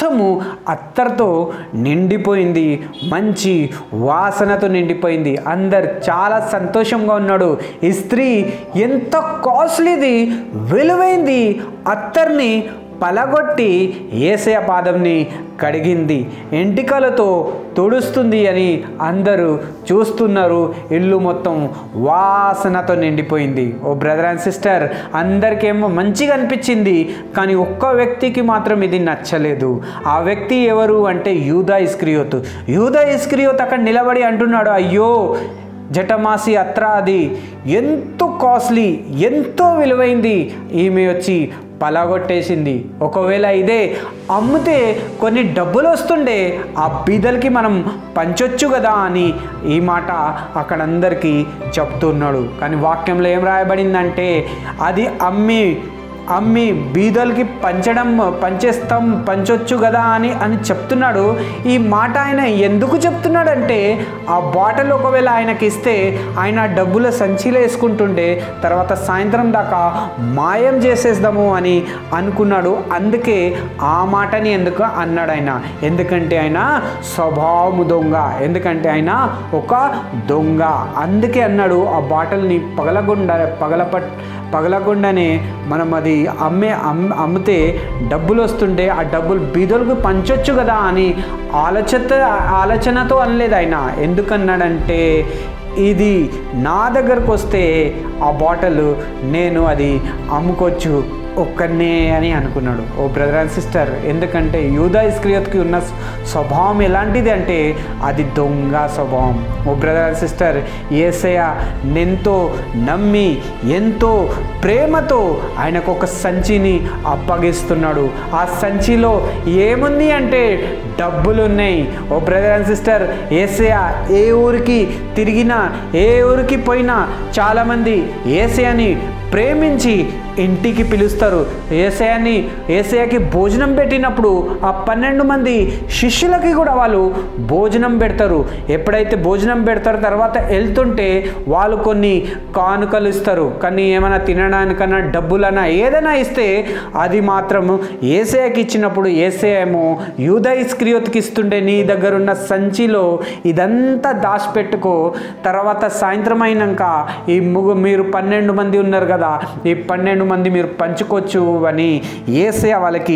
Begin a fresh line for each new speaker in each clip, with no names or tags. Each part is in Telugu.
మొత్తము అత్తర్తో నిండిపోయింది, మంచి వాసనతో నిండిపోయింది. అందరు చాలా సంతోషంగా ఉన్నాడు. ఈ స్త్రీ ఎంత కాస్ట్లీది, విలువైంది అత్తర్ని పలగొట్టి యేసయ్య పాదంని కడిగింది, ఎంటికలతో తుడుస్తుంది అని అందరూ చూస్తున్నారు. ఇల్లు మొత్తం వాసనతో నిండిపోయింది. ఓ బ్రదర్ అండ్ సిస్టర్, అందరికేమో మంచిగా అనిపించింది, కానీ ఒక్క వ్యక్తికి మాత్రం ఇది నచ్చలేదు. ఆ వ్యక్తి ఎవరు అంటే యూదా ఇస్కరియోతు. యూదా ఇస్కరియోతు అక్కడ నిలబడి అంటున్నాడు, అయ్యో జటమాసి అత్ర అది ఎంతో కాస్ట్లీ, ఎంతో విలువైంది, ఈమె వచ్చి పలగొట్టేసింది. ఒకవేళ ఇదే అమ్మితే కొన్ని డబ్బులు వస్తుండే, ఆ బీదలకి మనం పంచొచ్చు కదా అని ఈ మాట అక్కడ అందరికీ చెప్తున్నాడు. కానీ వాక్యంలో ఏం రాయబడిందంటే అది అమ్మి బీదలకి పంచొచ్చు కదా అని చెప్తున్నాడు. ఈ మాట ఆయన ఎందుకు చెప్తున్నాడంటే ఆ బాటిల్ ఒకవేళ ఆయనకి ఇస్తే ఆయన డబ్బుల సంచిలో వేసుకుంటుండే, తర్వాత సాయంత్రం దాకా మాయం చేసేద్దాము అని అనుకున్నాడు. అందుకే ఆ మాటని ఎందుకు అన్నాడు ఆయన, ఎందుకంటే ఆయన స్వభావము దొంగ, ఎందుకంటే ఆయన ఒక దొంగ, అందుకే అన్నాడు. ఆ బాటిల్ని పగలకుండానే మనం అది అమ్మితే డబ్బులు వస్తుంటే ఆ డబ్బులు బీదలకు పంచొచ్చు కదా అని ఆలోచనతో అనలేదు ఆయన. ఎందుకన్నాడంటే ఇది నా దగ్గరకు వస్తే ఆ బాటిల్ నేను అది అమ్ముకోవచ్చు ఒక్కనే అని అనుకున్నాడు. ఓ బ్రదర్ అండ్ సిస్టర్, ఎందుకంటే యూదా ఇస్కరియోతుకి ఉన్న స్వభావం ఎలాంటిది అంటే అది దొంగ స్వభావం. ఓ బ్రదర్ అండ్ సిస్టర్, యేసయ్య ఎంతో నమ్మి ఎంతో ప్రేమతో ఆయనకు ఒక సంచిని అప్పగిస్తున్నాడు. ఆ సంచిలో ఏముంది అంటే డబ్బులు ఉన్నాయి. ఓ బ్రదర్ అండ్ సిస్టర్, యేసయ్య ఏ ఊరికి తిరిగినా, ఏ ఊరికి పోయినా చాలామంది యేసయ్యని ప్రేమించి ఇంటికి పిలుస్తారు. యేసయ్యకి భోజనం పెట్టినప్పుడు ఆ 12 మంది శిష్యులకి కూడా వాళ్ళు భోజనం పెడతారు. ఎప్పుడైతే భోజనం పెడతారో తర్వాత వెళ్తుంటే వాళ్ళు కొన్ని కానుకలు ఇస్తారు. కానీ ఏమైనా తినడానికన్నా డబ్బులన్నా ఏదైనా ఇస్తే అది మాత్రం యేసయ్యకి ఇచ్చినప్పుడు యేసయ్య ఏమో యూదా ఇస్కరియోతుకి ఇస్తుంటే, నీ దగ్గర ఉన్న సంచిలో ఇదంతా దాచిపెట్టుకో, తర్వాత సాయంత్రం అయినాక మీరు 12 మంది ఉన్నారు కదా, ఈ 12 మంది మీరు పంచుకోవచ్చు అని యేసయ్య వాళ్ళకి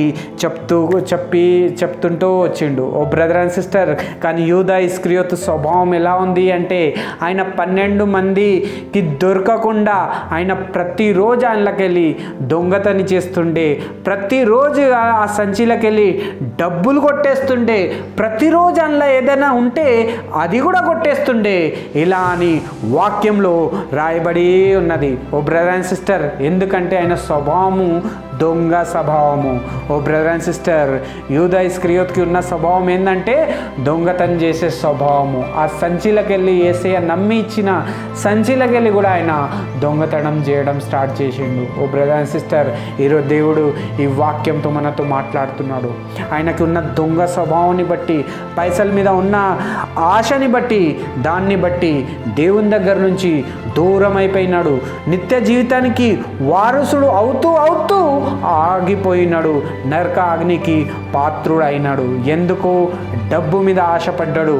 చెప్తుంటూ వచ్చిండు. ఓ బ్రదర్ అండ్ సిస్టర్, కానీ యూదా ఇస్కరియోతు స్వభావం ఎలా ఉంది అంటే ఆయన 12 మందికి దొరకకుండా ఆయన ప్రతిరోజు ఆయనకెళ్ళి దొంగతని చేస్తుండే, ప్రతిరోజు ఆ సంచిలకెళ్ళి డబ్బులు కొట్టేస్తుండే, ప్రతిరోజు అందులో ఏదైనా ఉంటే అది కూడా కొట్టేస్తుండే. ఇలా అని వాక్యంలో రాయబడి ఉన్నది. ఓ బ్రదర్ అండ్ సిస్టర్, ఎందుకంటే ఆయన స్వభావము దొంగ స్వభావము. ఓ బ్రదర్ అండ్ సిస్టర్, యూదా ఇస్కరియోతుకి ఉన్న స్వభావం ఏంటంటే దొంగతనం చేసే స్వభావము. ఆ సంచిలకెళ్ళి యేసయ్య నమ్మి ఇచ్చిన సంచిలకెళ్ళి కూడా ఆయన దొంగతనం చేయడం స్టార్ట్ చేసిండు. ఓ బ్రదర్ అండ్ సిస్టర్, ఈరోజు దేవుడు ఈ వాక్యంతో మనతో మాట్లాడుతున్నాడు. ఆయనకి ఉన్న దొంగ స్వభావాన్ని బట్టి, పైసల మీద ఉన్న ఆశని బట్టి, దాన్ని బట్టి దేవుని దగ్గర నుంచి దూరం అయిపోయినాడు. నిత్య జీవితానికి వారసుడు అవుతూ ఆగిపోయినాడు. నరక అగ్నికి పాత్రుడు అయినాడు. ఎందుకు? డబ్బు మీద ఆశపడ్డాడు.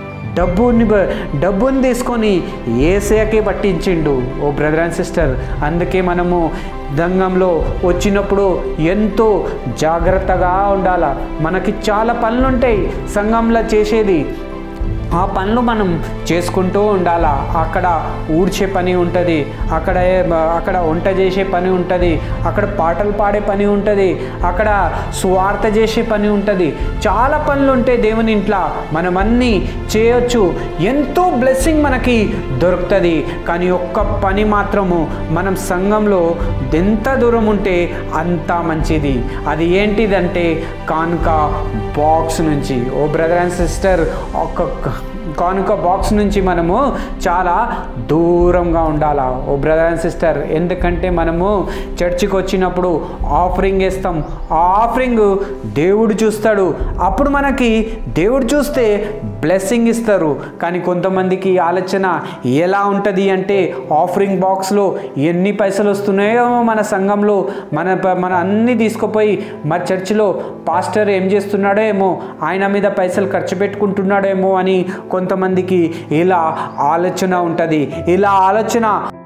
డబ్బుని తీసుకొని యేసయ్యకే పట్టించిండు. ఓ బ్రదర్ అండ్ సిస్టర్, అందుకే మనము దంగంలో వచ్చినప్పుడు ఎంతో జాగ్రత్తగా ఉండాలి. మనకి చాలా పనులు ఉంటాయి సంఘంలో చేసేది, ఆ పనులు మనం చేసుకుంటూ ఉండాలా. అక్కడ ఊడ్చే పని ఉంటుంది, అక్కడ వంట చేసే పని ఉంటుంది, అక్కడ పాటలు పాడే పని ఉంటుంది, అక్కడ సువార్త చేసే పని ఉంటుంది. చాలా పనులు ఉంటాయి దేవుని ఇంట్లో, మనం అన్నీ చేయొచ్చు, ఎంతో బ్లెస్సింగ్ మనకి దొరుకుతుంది. కానీ ఒక్క పని మాత్రము మనం సంఘంలో ఎంత దూరం ఉంటే అంత మంచిది. అది ఏంటిదంటే కానుక బాక్స్ నుంచి. ఓ బ్రదర్ అండ్ సిస్టర్, కానుక బాక్స్ నుంచి మనము చాలా దూరంగా ఉండాలా ఓ బ్రదర్ అండ్ సిస్టర్. ఎందుకంటే మనము చర్చికి వచ్చినప్పుడు ఆఫరింగ్ వేస్తాం. ఆ ఆఫరింగ్ దేవుడు చూస్తాడు. అప్పుడు మనకి దేవుడు చూస్తే బ్లెస్సింగ్ ఇస్తారు. కానీ కొంతమందికి ఆలోచన ఎలా ఉంటుంది అంటే ఆఫరింగ్ బాక్స్లో ఎన్ని పైసలు వస్తున్నాయో మన సంఘంలో మన అన్నీ తీసుకుపోయి మరి చర్చిలో పాస్టర్ ఏం చేస్తున్నాడో ఏమో, ఆయన మీద పైసలు ఖర్చు పెట్టుకుంటున్నాడేమో అని కొంతమందికి ఇలా ఆలోచన ఉంటుంది. ఇలా ఆలోచన